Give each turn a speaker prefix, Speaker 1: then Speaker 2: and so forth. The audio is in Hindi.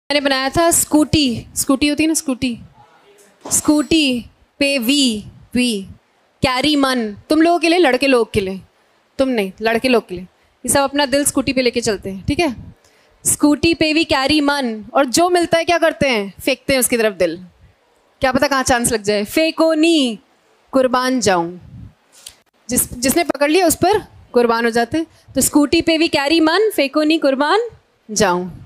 Speaker 1: मैंने बनाया था स्कूटी, स्कूटी होती है ना स्कूटी, स्कूटी पे वी कैरी मन, तुम लोगों के लिए, लड़के लोग के लिए, तुम नहीं, लड़के लोग के लिए, ये सब अपना दिल स्कूटी पे लेके चलते हैं, ठीक है। स्कूटी पे वी कैरी मन, और जो मिलता है क्या करते हैं, फेंकते हैं उसकी तरफ दिल, क्या पता कहाँ चांस लग जाए। फेंको नी कुर्बान जाऊं, जिसने पकड़ लिया उस पर कुर्बान हो जाते हैं। तो स्कूटी पे वी कैरी मन, फेंको नी कुर्बान जाऊं।